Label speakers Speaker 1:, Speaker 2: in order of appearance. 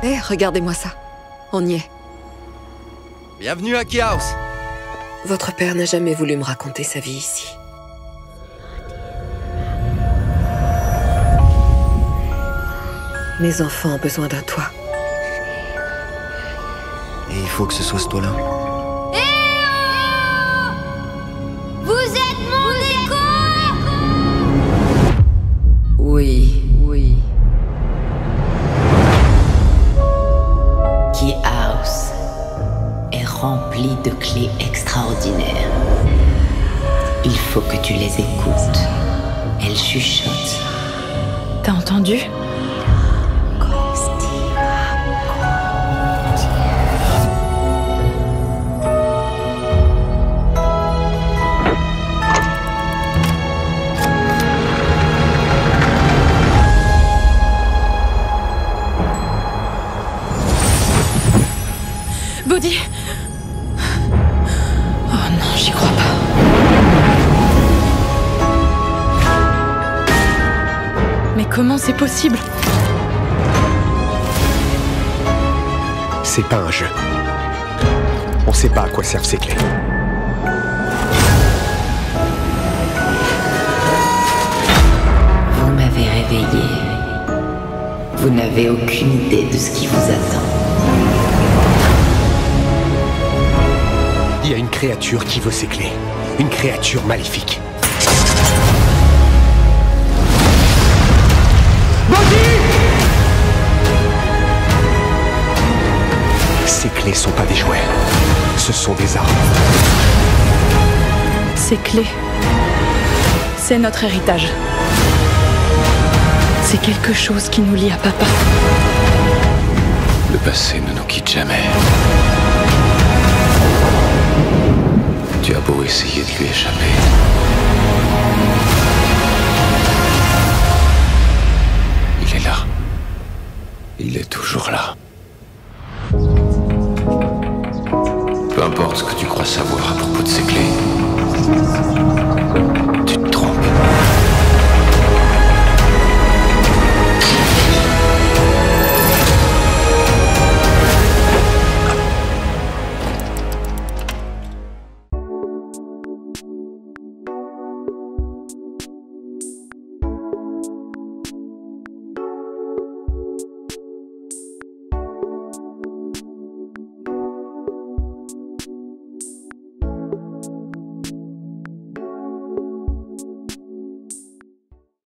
Speaker 1: Eh, regardez-moi ça. On y est.
Speaker 2: Bienvenue à Chaos.
Speaker 3: Votre père n'a jamais voulu me raconter sa vie ici. Mes enfants ont besoin d'un toit.
Speaker 2: Et il faut que ce soit ce toit-là.
Speaker 4: Vous êtes mon décor!
Speaker 3: Oui, oui.
Speaker 5: Key House est rempli de clés extraordinaires. Il faut que tu les écoutes. Elles chuchotent.
Speaker 6: T'as entendu? Bodhi! Oh non, j'y crois pas. Mais comment c'est possible?
Speaker 7: C'est pas un jeu. On sait pas à quoi servent ces clés.
Speaker 5: Vous m'avez réveillé. Vous n'avez aucune idée de ce qui vous attend.
Speaker 7: Il y a une créature qui veut ces clés. Une créature maléfique. Ces clés sont pas des jouets. Ce sont des armes.
Speaker 6: Ces clés, c'est notre héritage. C'est quelque chose qui nous lie à papa.
Speaker 8: Le passé ne nous quitte jamais. Tu as beau essayer de lui échapper.